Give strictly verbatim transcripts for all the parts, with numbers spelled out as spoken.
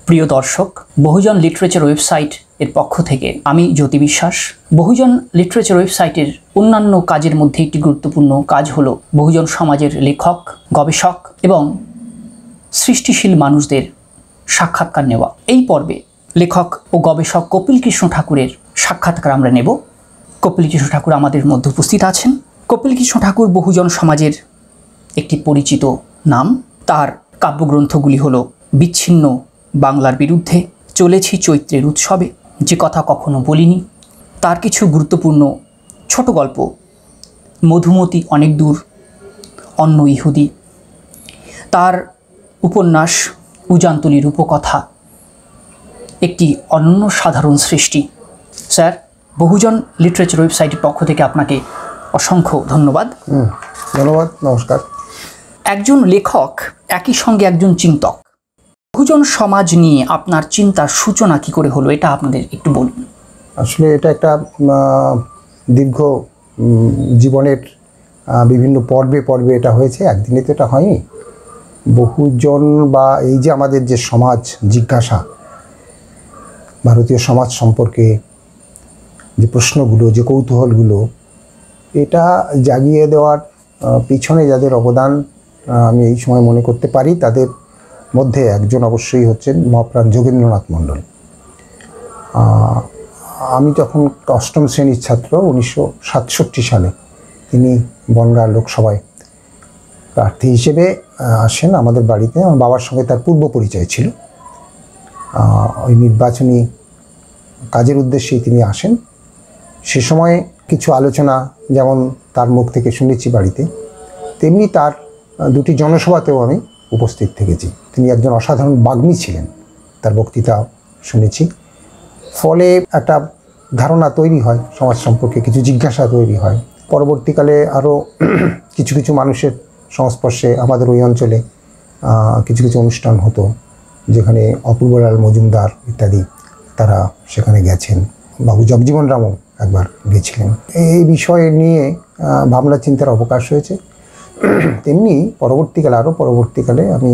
প্রিয় দর্শক, বহুজন literature website এর পক্ষ থেকে আমি জ্যোতি বিশ্বাস। বহুজন লিটারেচার ওয়েবসাইটের অন্যান্য কাজের মধ্যে একটি গুরুত্বপূর্ণ কাজ হলো বহুজন সমাজের লেখক, গবেষক এবং সৃষ্টিশীল মানুষদের সাক্ষাৎকার নেওয়া। এই পর্বে লেখক ও গবেষক কপিল কৃষ্ণ ঠাকুরের সাক্ষাৎকার আমরা নেব। কপিল কৃষ্ণ ঠাকুর আমাদের মধ্যে উপস্থিত আছেন। কপিল কৃষ্ণ ঠাকুর বহুজন সমাজের একটি পরিচিত নাম। তার কাব্যগ্রন্থগুলি হলো বিচ্ছিন্ন বাংলার বিরুদ্ধে, চলেছি চৈত্রের উৎসবে, যে কথা কখনো বলিনি। তার কিছু গুরুত্বপূর্ণ ছোট গল্প মধুমতি, অনেক দূর, অন্য ইহুদি। তার উপন্যাস উজানতলির উপকথা একটি অনন্য সাধারণ সৃষ্টি। স্যার, বহুজন লিটারেচার ওয়েবসাইটের পক্ষ থেকে আপনাকে অসংখ্য ধন্যবাদ। ধন্যবাদ, নমস্কার। একজন লেখক একই সঙ্গে একজন চিন্তক। বহুজন সমাজ নিয়ে আপনার চিন্তার সূচনা কি করে হলো, এটা আপনাদের একটু বলুন। আসলে এটা একটা দীর্ঘ জীবনের বিভিন্ন পর্বে পর্বে এটা হয়েছে, একদিনে তো এটা হয়নি। বহুজন বা এই যে আমাদের যে সমাজ জিজ্ঞাসা, ভারতীয় সমাজ সম্পর্কে যে প্রশ্নগুলো, যে কৌতূহলগুলো, এটা জাগিয়ে দেওয়ার পিছনে যাদের অবদান আমি এই সময় মনে করতে পারি, তাদের মধ্যে একজন অবশ্যই হচ্ছেন মহাপ্রাণ যোগেন্দ্রনাথ মণ্ডল। আমি তখন অষ্টম শ্রেণীর ছাত্র, উনিশশো সাতষট্টি সালে তিনি বনগাঁ লোকসভায় প্রার্থী হিসেবে আসেন আমাদের বাড়িতে। আমার বাবার সঙ্গে তার পূর্ব পরিচয় ছিল। ওই নির্বাচনী কাজের উদ্দেশ্যেই তিনি আসেন। সে সময় কিছু আলোচনা যেমন তার মুখ থেকে শুনেছি বাড়িতে, তেমনি তার দুটি জনসভাতেও আমি উপস্থিত থেকেছি। তিনি একজন অসাধারণ বাগ্মী ছিলেন, তার বক্তৃতা শুনেছি। ফলে একটা ধারণা তৈরি হয় সমাজ সম্পর্কে, কিছু জিজ্ঞাসা তৈরি হয়। পরবর্তীকালে আরও কিছু কিছু মানুষের সংস্পর্শে আমাদের ওই অঞ্চলে কিছু কিছু অনুষ্ঠান হতো, যেখানে অপূর্বলাল মজুমদার ইত্যাদি তারা সেখানে গেছেন। বাবু জগজীবন রামও একবার গেছিলেন। এই বিষয় নিয়ে ভাবনা চিন্তার অবকাশ হয়েছে। তেমনি পরবর্তীকালে আরও পরবর্তীকালে আমি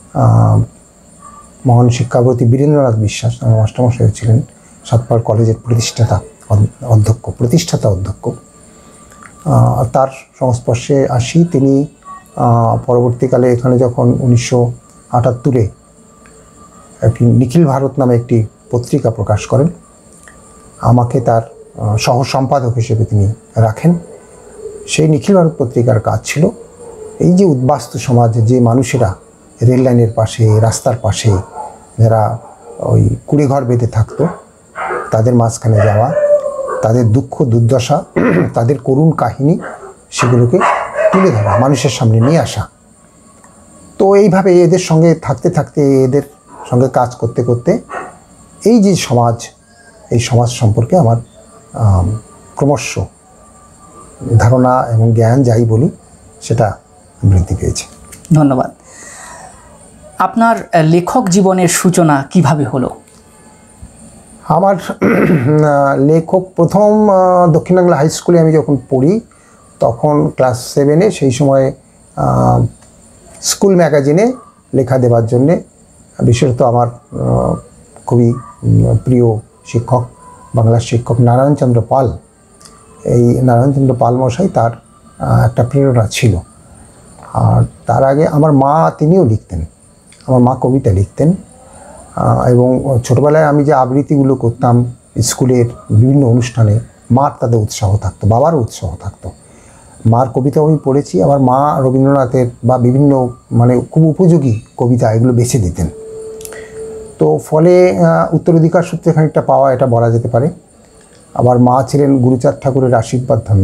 মহান শিক্ষাব্রতী বীরেন্দ্রনাথ বিশ্বাস আমার মাস্টারমশাই ছিলেন, সাতপাড় কলেজের প্রতিষ্ঠাতা অধ্যক্ষ প্রতিষ্ঠাতা অধ্যক্ষ তার সংস্পর্শে আসি। তিনি পরবর্তীকালে এখানে যখন উনিশশো আটাত্তরে একটি নিখিল ভারত নামে একটি পত্রিকা প্রকাশ করেন, আমাকে তার সহ সম্পাদক হিসেবে তিনি রাখেন। সেই নিখিল ভারত পত্রিকার কাজ ছিল এই যে উদ্বাস্তু সমাজ, যে মানুষেরা রেল লাইনের পাশে, রাস্তার পাশে যারা ওই কুড়েঘর বেঁধে থাকতো, তাদের মাঝখানে যাওয়া, তাদের দুঃখ দুর্দশা, তাদের করুণ কাহিনী, সেগুলোকে তুলে ধরা, মানুষের সামনে নিয়ে আসা। তো এইভাবে এদের সঙ্গে থাকতে থাকতে, এদের সঙ্গে কাজ করতে করতে এই যে সমাজ, এই সমাজ সম্পর্কে আমার ক্রমশ ধারণা এবং জ্ঞান যাই বলি সেটা বৃদ্ধি পেয়েছে। ধন্যবাদ। আপনার লেখক জীবনের সূচনা কিভাবে হলো? আমার লেখক প্রথম দক্ষিণ বাংলা হাই স্কুলে আমি যখন পড়ি, তখন ক্লাস সেভেনে, সেই সময় স্কুল ম্যাগাজিনে লেখা দেওয়ার জন্যে বিশেষত আমার খুবই প্রিয় শিক্ষক, বাংলার শিক্ষক নারায়ণচন্দ্র পাল, এই নারায়ণচন্দ্র পাল মশাই, তার একটা প্রেরণা ছিল। আর তার আগে আমার মা, তিনিও লিখতেন। আমার মা কবিতা লিখতেন এবং ছোটোবেলায় আমি যে আবৃত্তিগুলো করতাম স্কুলের বিভিন্ন অনুষ্ঠানে, মার তাদের উৎসাহ থাকতো, বাবারও উৎসাহ থাকতো। মার কবিতাও আমি পড়েছি। আমার মা রবীন্দ্রনাথের বা বিভিন্ন মানে খুব উপযোগী কবিতা এগুলো বেছে দিতেন। তো ফলে উত্তরাধিকার সূত্রে খানিকটা পাওয়া, এটা বলা যেতে পারে। আবার মা ছিলেন গুরুচাঁদ ঠাকুরের আশীর্বাদ ধন্য।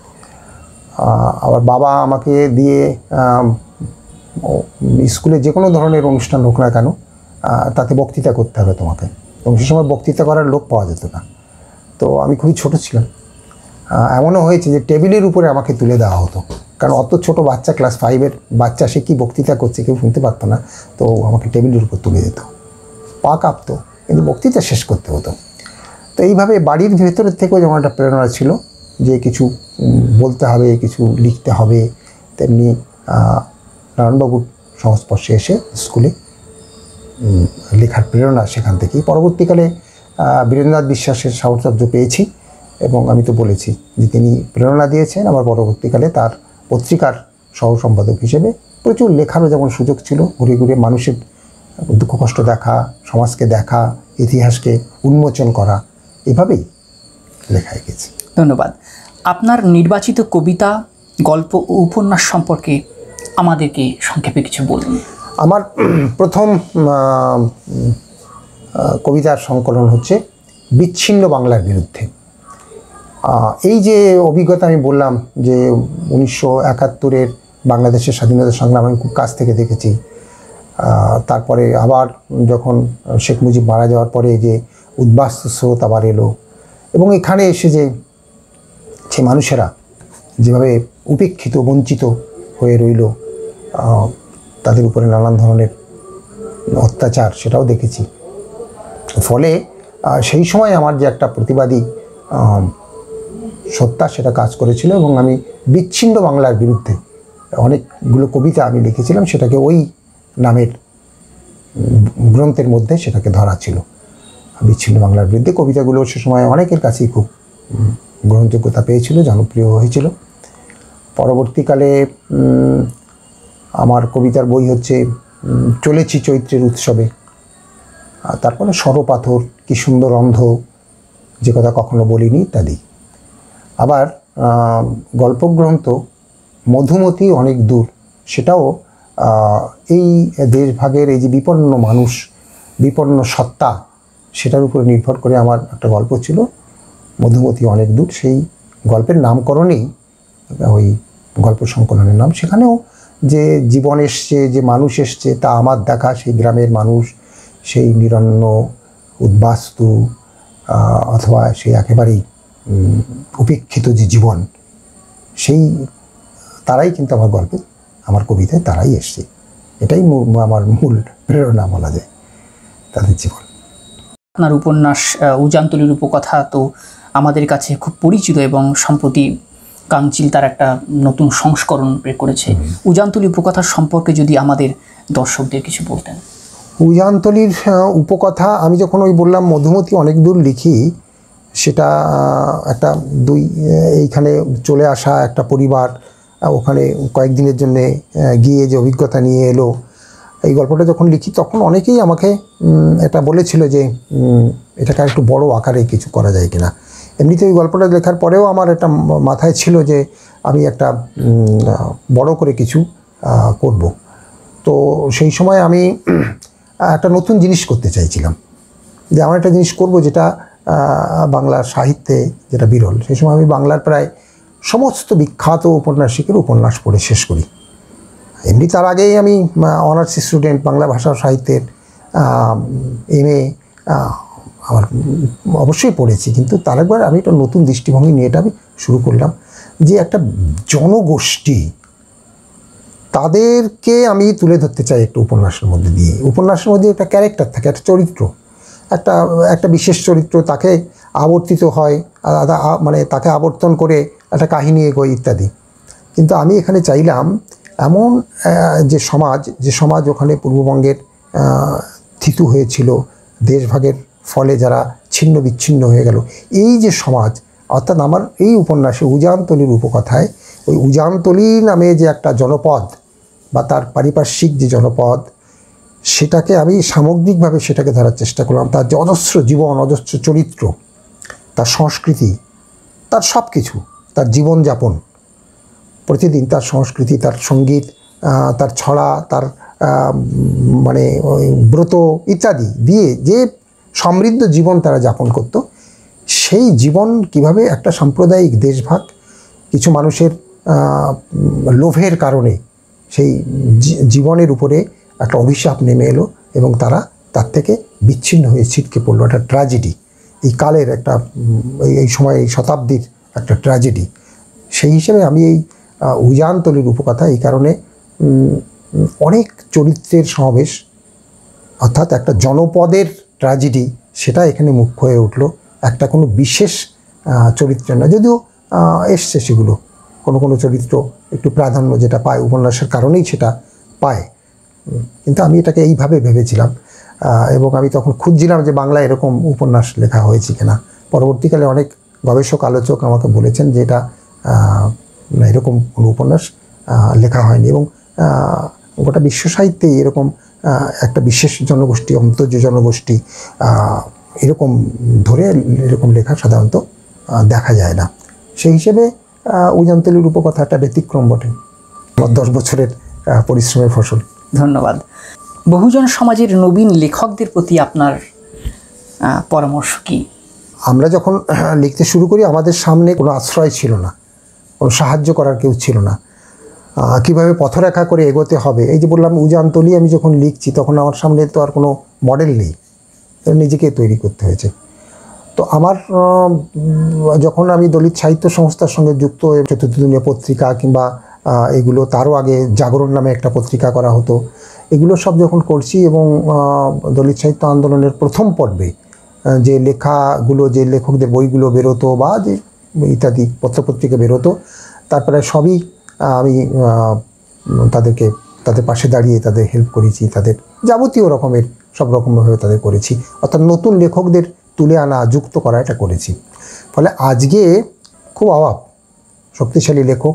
আবার বাবা আমাকে দিয়ে স্কুলে যে কোনো ধরনের অনুষ্ঠান হোক না কেন, তাতে বক্তৃতা করতে হবে তোমাকে, এবং সে সময় বক্তৃতা করার লোক পাওয়া যেত না। তো আমি খুবই ছোট ছিলাম। এমনও হয়েছে যে টেবিলের উপরে আমাকে তুলে দেওয়া হতো, কারণ অত ছোট বাচ্চা, ক্লাস ফাইভের বাচ্চা, সে কী বক্তৃতা করছে কেউ শুনতে পারতো না। তো আমাকে টেবিলের উপর তুলে দিত, পা কাঁপতো, কিন্তু বক্তৃতা শেষ করতে হতো। তো এইভাবে বাড়ির ভেতরের থেকেও যেমন একটা প্রেরণা ছিল যে কিছু বলতে হবে, কিছু লিখতে হবে, তেমনি নারায়ণবাবুর সংস্পর্শে এসে স্কুলে লেখার প্রেরণা সেখান থেকেই। পরবর্তীকালে বীরেন্দ্রনাথ বিশ্বাসের সাহচর্য পেয়েছি এবং আমি তো বলেছি যে তিনি প্রেরণা দিয়েছেন। আবার পরবর্তীকালে তার পত্রিকার সহ সম্পাদক হিসেবে প্রচুর লেখারও যেমন সুযোগ ছিল, ঘুরে ঘুরে মানুষের দুঃখ কষ্ট দেখা, সমাজকে দেখা, ইতিহাসকে উন্মোচন করা, এভাবেই লেখা এঁকেছি। ধন্যবাদ। আপনার নির্বাচিত কবিতা, গল্প ও উপন্যাস সম্পর্কে আমাদেরকে সংক্ষেপে কিছু বলুন। আমার প্রথম কবিতার সংকলন হচ্ছে বিচ্ছিন্ন বাংলার বিরুদ্ধে। এই যে অভিজ্ঞতা আমি বললাম যে উনিশশো একাত্তরের বাংলাদেশের স্বাধীনতা সংগ্রাম আমি খুব কাছ থেকে দেখেছি। তারপরে আবার যখন শেখ মুজিব মারা যাওয়ার পরে যে উদ্বাস্তু স্রোত আবার এলো, এবং এখানে এসে যে সে মানুষেরা যেভাবে উপেক্ষিত বঞ্চিত হয়ে রইল, তাদের উপরে নানান ধরনের অত্যাচার, সেটাও দেখেছি। ফলে সেই সময় আমার যে একটা প্রতিবাদী সত্তা সেটা কাজ করেছিল, এবং আমি বিচ্ছিন্ন বাংলার বিরুদ্ধে অনেকগুলো কবিতা আমি লিখেছিলাম। সেটাকে ওই নামের গ্রন্থের মধ্যে সেটাকে ধরা ছিল, বিচ্ছিন্ন বাংলার বিরুদ্ধে। কবিতাগুলো সে সময় অনেকের কাছেই খুব গ্রহণযোগ্যতা পেয়েছিল, জনপ্রিয় হয়েছিল। পরবর্তীকালে আমার কবিতার বই হচ্ছে চলেছি চৈত্রের উৎসবে, তারপরে সরপাথর, কি সুন্দর অন্ধ, যে কথা কখনো বলিনি ইত্যাদি। আবার গল্পগ্রন্থ মধুমতি অনেক দূর, সেটাও এই দেশভাগের এই যে বিপন্ন মানুষ, বিপন্ন সত্তা, সেটার উপরে নির্ভর করে আমার একটা গল্প ছিল মধুমতি অনেক দূর। সেই গল্পের নামকরণেই ওই গল্প সংকলনের নাম। সেখানেও যে জীবন এসছে, যে মানুষ এসছে, তা আমার দেখা সেই গ্রামের মানুষ, সেই নিরন্ন উদ্বাস্তু অথবা সেই একেবারেই উপেক্ষিত যে জীবন, সেই তারাই কিন্তু আমার গল্পে, আমার কবিতায় তারাই এসছে। এটাই আমার মূল প্রেরণা বলা যায়, তাদের জীবন। আপনার উপন্যাস উজানতলির উপকথা তো আমাদের কাছে খুব পরিচিত, এবং সম্প্রতি কাঞ্চিল তার একটা নতুন সংস্করণ বের করেছে। উজানতলি উপকথার সম্পর্কে যদি আমাদের দর্শকদের কিছু বলতেন। উজানতলির উপকথা আমি যখন ওই বললাম মধুমতি অনেক দূর লিখি, সেটা একটা দুই এইখানে চলে আসা একটা পরিবার ওখানে কয়েকদিনের জন্যে গিয়ে যে অভিজ্ঞতা নিয়ে এলো, এই গল্পটা যখন লিখি তখন অনেকেই আমাকে এটা বলেছিল যে এটাকে একটু বড় আকারে কিছু করা যায় কিনা। এমনিতে ওই গল্পটা লেখার পরেও আমার একটা মাথায় ছিল যে আমি একটা বড় করে কিছু করব। তো সেই সময় আমি একটা নতুন জিনিস করতে চাইছিলাম, যে আমার একটা জিনিস করব যেটা বাংলার সাহিত্যে যেটা বিরল। সেই সময় আমি বাংলার প্রায় সমস্ত বিখ্যাত উপন্যাসিকের উপন্যাস পড়ে শেষ করি। এমনি তার আগেই আমি অনার্স স্টুডেন্ট, বাংলা ভাষা সাহিত্যের এম এ আমার অবশ্যই পড়েছি, কিন্তু তার একবার আমি একটা নতুন দৃষ্টিভঙ্গি নিয়ে এটা আমি শুরু করলাম যে একটা জনগোষ্ঠী, তাদেরকে আমি তুলে ধরতে চাই একটা উপন্যাসের মধ্যে দিয়ে। উপন্যাসের মধ্যে একটা ক্যারেক্টার থাকে, একটা চরিত্র, একটা একটা বিশেষ চরিত্র, তাকে আবর্তিত হয়, মানে তাকে আবর্তন করে একটা কাহিনী এগোয় ইত্যাদি। কিন্তু আমি এখানে চাইলাম এমন যে সমাজ, যে সমাজ ওখানে পূর্ববঙ্গের থিতু হয়েছিল, দেশভাগের ফলে যারা ছিন্ন বিচ্ছিন্ন হয়ে গেল, এই যে সমাজ, অর্থাৎ আমার এই উপন্যাসে উজানতলির উপকথায় ওই উজানতলি নামে যে একটা জনপদ বা তার পারিপার্শ্বিক যে জনপদ, সেটাকে আমি সামগ্রিকভাবে সেটাকে ধরার চেষ্টা করলাম। তার যে অজস্র জীবন, অজস্র চরিত্র, তার সংস্কৃতি, তার সব কিছু, তার জীবনযাপন, প্রতিদিন তার সংস্কৃতি, তার সঙ্গীত, তার ছড়া, তার মানে ব্রত ইত্যাদি দিয়ে যে সমৃদ্ধ জীবন তারা যাপন করত, সেই জীবন কিভাবে একটা সাম্প্রদায়িক দেশভাগ, কিছু মানুষের লোভের কারণে সেই জীবনের উপরে একটা অভিশাপ নেমে এলো এবং তারা তার থেকে বিচ্ছিন্ন হয়ে ছিটকে পড়লো। একটা ট্র্যাজেডি, এই কালের একটা, এই সময় এই শতাব্দীর একটা ট্র্যাজেডি। সেই হিসেবে আমি এই উজানতলির উপকথা এই কারণে অনেক চরিত্রের সমাবেশ, অর্থাৎ একটা জনপদের ট্র্যাজেডি, সেটা এখানে মুখ্য হয়ে উঠলো। একটা কোনো বিশেষ চরিত্রের না, যদিও এসছে সেগুলো, কোনো কোনো চরিত্র একটু প্রাধান্য যেটা পায় উপন্যাসের কারণেই সেটা পায়, কিন্তু আমি এটাকে এইভাবে ভেবেছিলাম। এবং আমি তখন খুঁজছিলাম যে বাংলায় এরকম উপন্যাস লেখা হয়েছে কিনা। পরবর্তীকালে অনেক গবেষক আলোচক আমাকে বলেছেন যে এটা না, এরকম কোনো উপন্যাস লেখা হয়নি। এবং গোটা বিশ্ব সাহিত্যে এরকম একটা বিশেষ জনগোষ্ঠী, অন্তর্য জনগোষ্ঠী এরকম ধরে এরকম লেখা সাধারণত দেখা যায় না। সেই হিসেবে উজানতলির উপকথাটা ব্যতিক্রম বটে, আমার দশ বছরের পরিশ্রমের ফসল। ধন্যবাদ। বহুজন সমাজের নবীন লেখকদের প্রতি আপনার পরামর্শ কি? আমরা যখন লিখতে শুরু করি আমাদের সামনে কোনো আশ্রয় ছিল না, কোনো সাহায্য করার কেউ ছিল না। কীভাবে পথরেখা করে এগোতে হবে, এই যে বললাম উজানতলি আমি যখন লিখছি তখন আমার সামনে তো আর কোনো মডেল নেই, নিজেকে তৈরি করতে হয়েছে। তো আমার যখন আমি দলিত সাহিত্য সংস্থার সঙ্গে যুক্ত হয়ে চতুর্থ দুনিয়া পত্রিকা কিংবা এগুলো, তারও আগে জাগরণ নামে একটা পত্রিকা করা হতো, এগুলো সব যখন করছি এবং দলিত সাহিত্য আন্দোলনের প্রথম পর্বে যে লেখাগুলো, যে লেখকদের বইগুলো বেরোতো বা যে ইত্যাদি পত্রপত্রিকা বেরোতো, তারপরে সবই আমি তাদেরকে তাদের পাশে দাঁড়িয়ে তাদের হেল্প করেছি, তাদের যাবতীয় রকমের সব রকমভাবে তাদের করেছি, অর্থাৎ নতুন লেখকদের তুলে আনা, যুক্ত করা, এটা করেছি। ফলে আজকে খুব অভাব শক্তিশালী লেখক,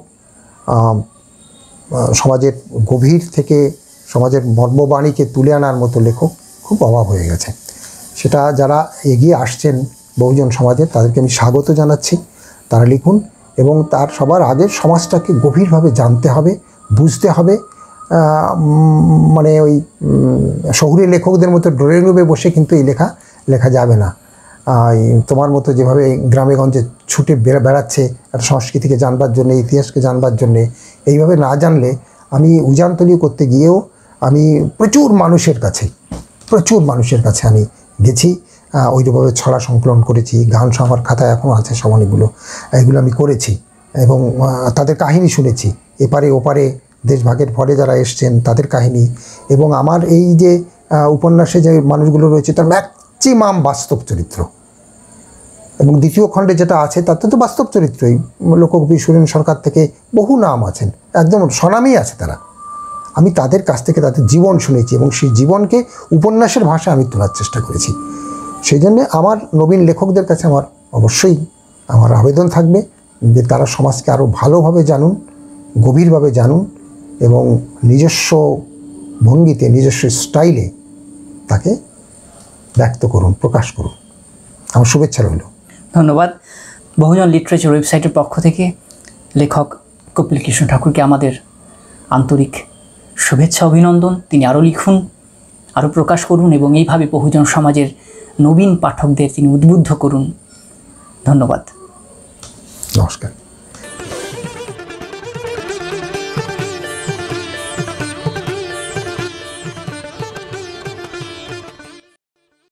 সমাজের গভীর থেকে সমাজের মর্মবাণীকে তুলে আনার মতো লেখক খুব অভাব হয়ে গেছে। সেটা যারা এগিয়ে আসছেন বহুজন সমাজের, তাদেরকে আমি স্বাগত জানাচ্ছি। তারা লিখুন এবং তার সবার আগে সমাজটাকে গভীরভাবে জানতে হবে, বুঝতে হবে। মানে ওই শহুরে লেখকদের মতো ড্রয়িং রুমে বসে কিন্তু এই লেখা লেখা যাবে না। তোমার মতো যেভাবে গ্রামে গঞ্জে ছুটে বেড়াচ্ছে একটা সংস্কৃতিকে জানবার জন্যে, ইতিহাসকে জানবার জন্যে, এইভাবে না জানলে, আমি উজানতলি করতে গিয়েও আমি প্রচুর মানুষের কাছে প্রচুর মানুষের কাছে আমি গেছি, ওইভাবে ছড়া সংকলন করেছি, গান আমার খাতায় এখনও আছে সব অনেকগুলো, এগুলো আমি করেছি এবং তাদের কাহিনী শুনেছি, এপারে ওপারে দেশভাগের পরে যারা এসছেন তাদের কাহিনী। এবং আমার এই যে উপন্যাসে যে মানুষগুলো রয়েছে তার ম্যাক্সিমাম বাস্তব চরিত্র, এবং দ্বিতীয় খণ্ডে যেটা আছে তাতে তো বাস্তব চরিত্রই, লোককবি সুরেন সরকার থেকে বহু নাম আছেন, একদম স্বনামই আছে তারা। আমি তাদের কাছ থেকে তাদের জীবন শুনেছি এবং সেই জীবনকে উপন্যাসের ভাষায় আমি তোলার চেষ্টা করেছি। সেই জন্যে আমার নবীন লেখকদের কাছে আমার অবশ্যই আমার আবেদন থাকবে যে তারা সমাজকে আরও ভালোভাবে জানুন, গভীরভাবে জানুন এবং নিজস্ব ভঙ্গিতে, নিজস্ব স্টাইলে তাকে ব্যক্ত করুন, প্রকাশ করুন। আমার শুভেচ্ছা রইল। ধন্যবাদ। বহুজন লিটারেচার ওয়েবসাইটের পক্ষ থেকে লেখক কপিল কৃষ্ণ ঠাকুরকে আমাদের আন্তরিক শুভেচ্ছা, অভিনন্দন। তিনি আরও লিখুন, আরও প্রকাশ করুন এবং এইভাবে বহুজন সমাজের নবীন পাঠকদের তিনি উদ্বুদ্ধ করুন। ধন্যবাদ। নমস্কার।